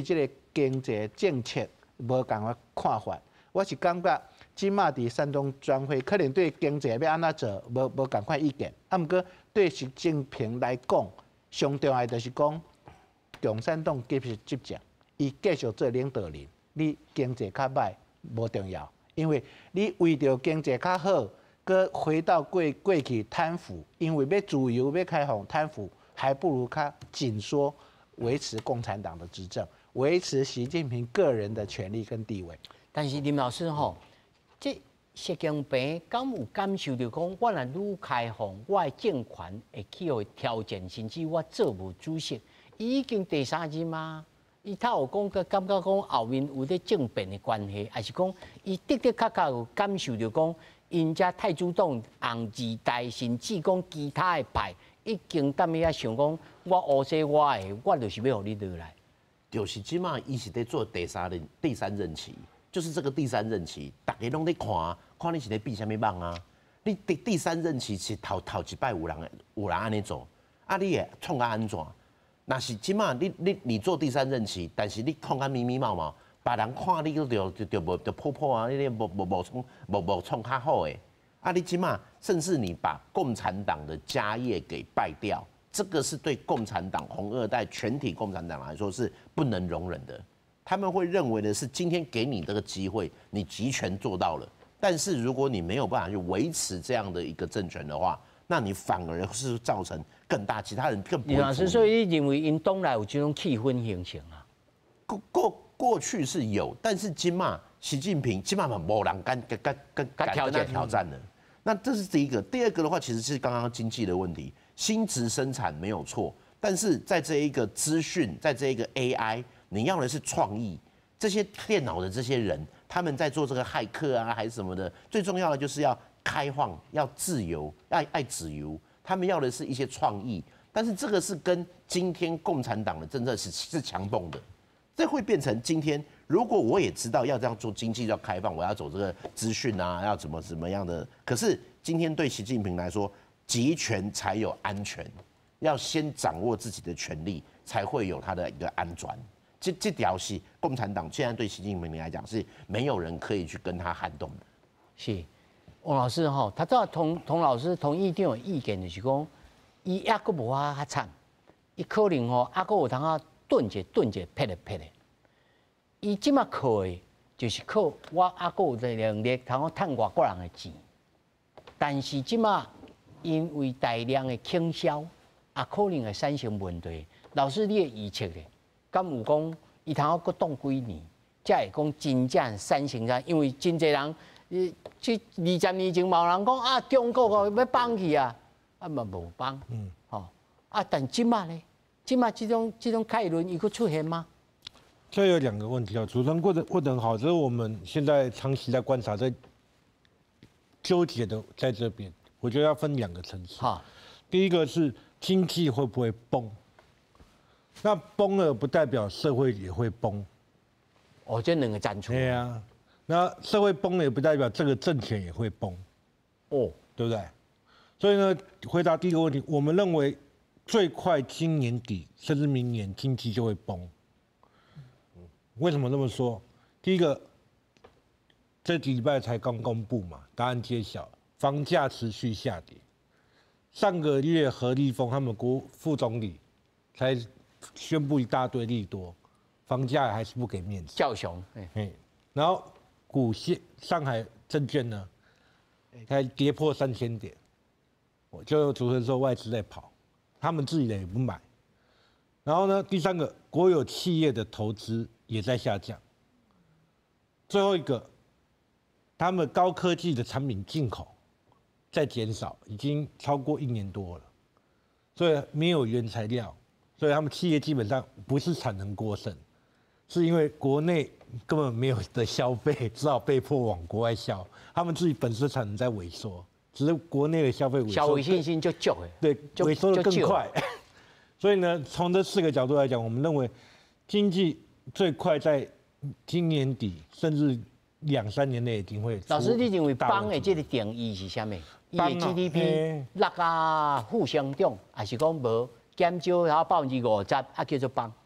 经济政策无共个看法。我是感觉，即马伫山东专会可能对经济要安怎做，无共款意见。啊，毋过对习近平来讲，上重要就是讲，共产党继续执政，伊继续做领导人，你经济较歹无重要，因为你为着经济较好，搁回到过去贪腐，因为要自由要开放贪腐，还不如较紧缩，维持共产党的执政，维持习近平个人的权利跟地位。 但是林老师吼，这习近平敢有感受到讲，我若愈开放，我的政权会去互挑战，甚至我做无主席，伊已经第3任嘛。伊他有讲，感觉讲后面有咧政变的关系，还是讲伊的确有感受到讲，因遮太主动、红二代，甚至讲其他的派，已经踮遐想讲，我乌西我的，我就是要互你落来。 就是即马伊是在做第三任期，就是这个第3任期，大家拢在看你是在比啥物网啊？你第3任期是头一摆有人安尼做，啊你会创甲安怎？那是即马你做第3任期，但是你创甲咪咪毛毛，别人看你就破啊，你无创较好诶。啊，你即马甚至你把共产党的家业给败掉，这个是对共产党红2代全体共产党来说是不能容忍的。他们会认为的是，今天给你这个机会，你集权做到了，但是如果你没有办法去维持这样的一个政权的话，那你反而是造成更大其他人更不会。 李老师，所以你认为因党内有这种气氛形成啊？ 过去是有，但是今嘛习近平今嘛没人敢跟他挑战了。那这是第一个，第二个的话，其实是刚刚经济的问题，新质生产没有错，但是在这一个资讯，在这一个 AI， 你要的是创意。这些电脑的这些人，他们在做这个骇客啊，还是什么的，最重要的就是要开放，要自由，爱自由。他们要的是一些创意，但是这个是跟今天共产党的政策是强蹦的。这会变成今天，如果我也知道要这样做经济要开放，我要走这个资讯啊，要怎么样的。可是今天对习近平来说，集权才有安全，要先掌握自己的权利，才会有他的一个安全。这条是共产党现在对习近平来讲是没有人可以去跟他撼动的。 是，王老师哈，他这同老师同意定有意见就是讲，伊抑阁无法较惨，伊可能吼抑阁有通啊顿者撇咧。伊即马靠的，就是靠我抑阁有能力通啊趁外国人的钱，但是即马因为大量的倾销，也可能会产生问题。老师，你的预测咧？敢有讲伊通啊阁冻几年，才会讲真正产生啥？因为真侪人，去20年前嘛有人讲啊，中国哦要放弃啊，啊嘛无放，吼啊，但即马呢？即马这种概论伊佫出现吗？ 这有2个问题啊，主持人问得很好，这是我们现在长期在观察，在纠结的在这边，我觉得要分2个层次。好，第一个是经济会不会崩？那崩了不代表社会也会崩。 哦，这2个展出。 对啊，那社会崩了也不代表这个政权也会崩。哦，对不对？所以呢，回答第一个问题，我们认为最快今年底甚至明年经济就会崩。为什么这么说？第一个，这几礼拜才刚公布嘛，答案揭晓，房价持续下跌。上个月何立峰他们国副总理才宣布一大堆利多，房价还是不给面子。 叫熊， 然后股市上海证券呢，才跌破3000点，我就主持人说外资在跑，他们自己的也不买。然后呢，第3个，国有企业的投资也在下降。最后一个，他们高科技的产品进口在减少，已经超过1年多了，所以没有原材料，所以他们企业基本上不是产能过剩，是因为国内根本没有的消费，只好被迫往国外销，他们自己本身产能在萎缩，只是国内的消费萎缩， 消费信心就少， 对，萎缩的更快。所以呢，从这4个角度来讲，我们认为经济最快在今年底，甚至2-3年内一定会。 老师，你认为邦的这个定义是啥物？伊的 GDP 落啊负增长，还是讲无减少然后50%，啊叫做邦？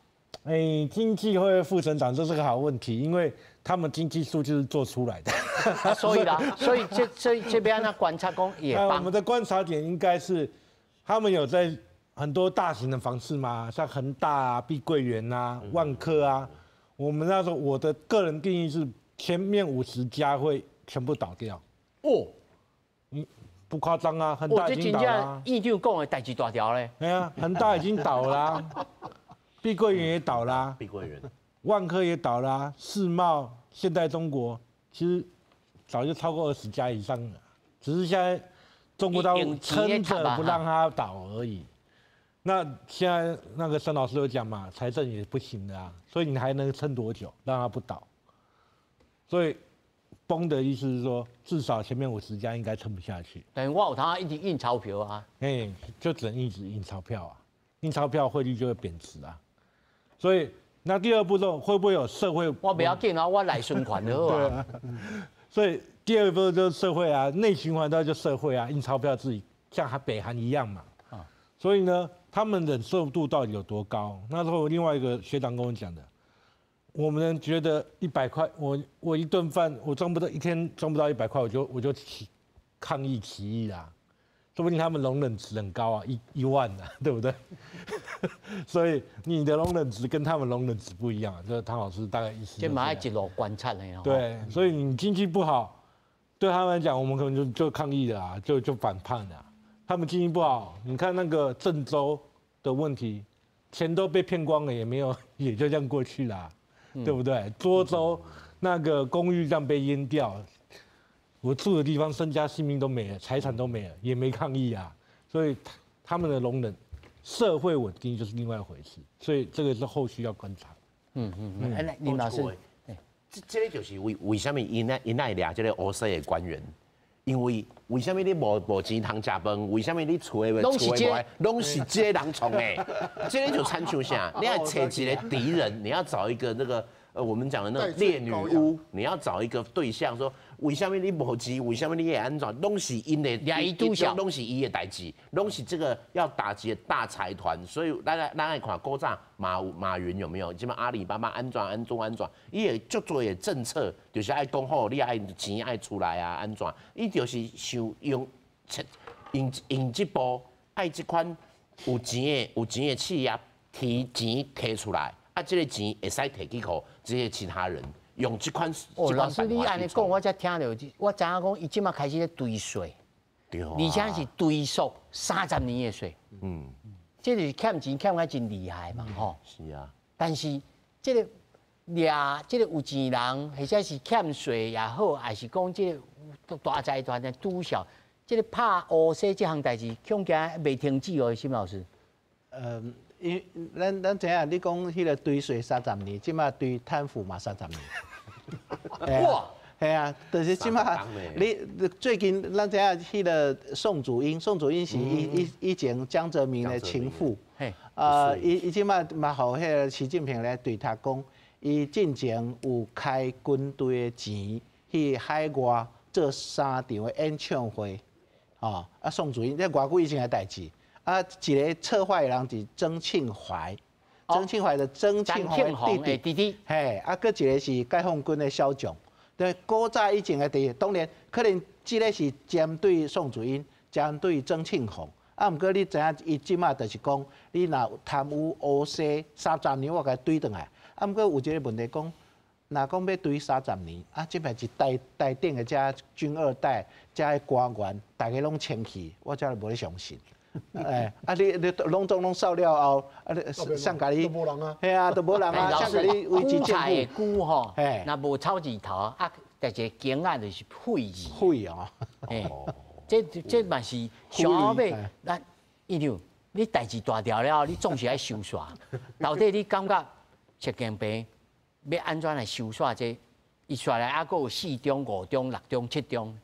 经济会不会负成长，这是个好问题，因为他们经济数据是做出来的。 所以啦，所以这边呢观察工也我们的观察点应该是，他们有在很多大型的房市嘛，像恒大啊、碧桂园啊、万科啊，我们那时候我的个人定义是前面50家会全部倒掉。 哦， 不夸张啊，恒大已经倒了、啊。 院长讲的代志大条嘞。 对啊，恒大已经倒了、啊，碧桂园也倒了、啊， 碧桂园、 万科也倒了、啊，世茂、现代中国其实早就超过20家以上了，只是现在中国大陆撑着不让它倒而已。那现在那个沈老师有讲嘛，财政也不行的啊，所以你还能撑多久让它不倒？所以崩的意思是说，至少前面50家应该撑不下去。 等于我有他一直印钞票啊， 就只能一直印钞票啊，印钞票汇率就会贬值啊。所以那第二步骤会不会有社会？ 我不要紧啊，我来存款的好啊。 对啊，所以第二步骤就是社会啊，内循环到就社会啊，印钞票自己像北韩一样嘛。所以呢，他们忍受度到底有多高？那时候另外一个学长跟我讲的，我们觉得100块，我一顿饭我一天赚不到100块，我就抗议起义啦。说不定他们容忍值很高啊，1万啊，对不对？所以你的容忍值跟他们容忍值不一样啊，这汤老师大概意思。 这蛮一路观察的哦。 对，所以你经济不好，对他们来讲，我们可能就抗议了啊，就反叛了。他们经济不好，你看那个郑州的问题，钱都被骗光了，也就这样过去了，对不对？涿州那个公寓这样被淹掉，我住的地方身家性命都没了，财产都没了，也没抗议啊。所以他们的容忍，社会稳定就是另外一回事。所以这个是后续要观察。 林老师， 这个就是为什么因爱俩这个欧西的官员。因为什么你无钱通食饭？为什么你厝的拢是这人创的？这个就参像啥？你要找一个敌人，你要找一个那个我们讲的那种猎女巫，你要找一个对象说，为什么你无钱？为什么你也安怎？拢是因的，拢是伊的代志，拢是这个要打击的大财团。所以咱爱看古早马云有没有？即马阿里巴巴安怎，伊也足多的政策，就是爱讲好，你爱钱爱出来啊，安怎？伊就是想用这部爱这款有钱的企业提钱摕出来，啊，这个钱会使摕去给这些其他人。用这款老师，你安尼讲，我才听到，我知影讲，伊即马开始咧堆税，而且是堆缩30年的税。这就是欠钱欠得真厉害嘛，吼。 是啊。 但是这个有钱人，或者是欠税也好，还是讲这个大财团的督小，这个拍乌西这项代志，恐惊未停止哦，沈老师。 因咱知影，你讲迄个堆税30年，即马堆贪腐嘛30年。哇！系啊，就是即马你最近咱知影迄个宋祖英是以前江泽民的情妇。伊即马嘛，互迄个习近平来对他讲，伊进前有开军队的钱去海外做3场的演唱会。宋祖英这偌久以前的代志。一个策划的人是曾庆怀，曾庆怀的弟弟，搁一个是解放军的小将。对，古早以前的第，当然可能这个是针对宋祖英，针对曾庆红。毋过你知影，伊即马就是讲，你若贪污乌西30年，我甲堆转来。毋过有一个问题讲，若讲要堆30年，即摆是台顶的遮军二代，遮的官员，大家拢迁去，我则无咧相信。你拢总扫了后，上甲你都无人啊，系啊，都无人啊，上甲你维持政府。 菇吼，那无草字头但是惊啊就是废字。 废啊！ 这嘛是想要咱院长，你代志大条了，你总是爱收煞。到底你感觉习近平要安怎来收煞这？伊煞来还佫有4中、5中、6中、7中，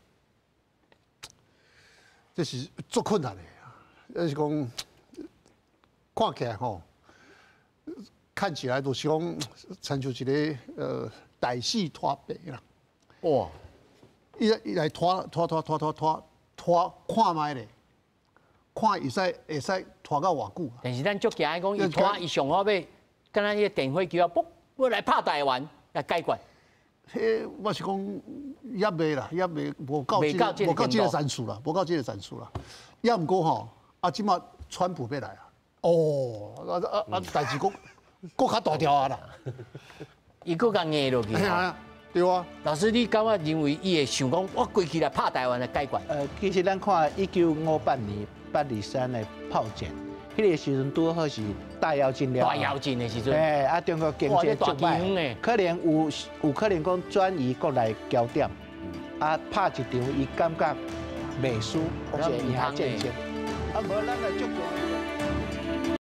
这是足困难的。就是讲，看起来吼，看起来就是讲，参像一个大戏拖白啦。哇！伊来拖，看卖咧，看会使拖到偌久。 但是咱足惊讲，伊拖伊上好要敢若迄个电火球啊，要来拍台湾来解决。 迄我是讲也未啦，也未无到这个战术啦，无到这个战术啦。也毋过吼，即马川普要来啊，代志搁较大条啊啦。 伊搁甲硬落去。 对啊。 老师，你敢认为伊会想讲，我归去来拍台湾来解决？ 其实咱看1958年8里山的炮战。迄个时阵拄好是大跃进了， 大跃进的时阵， 中国经济足歹，可能有可能讲转移国内焦点，拍一场伊感觉袂输，而且赢战争，无咱来足强。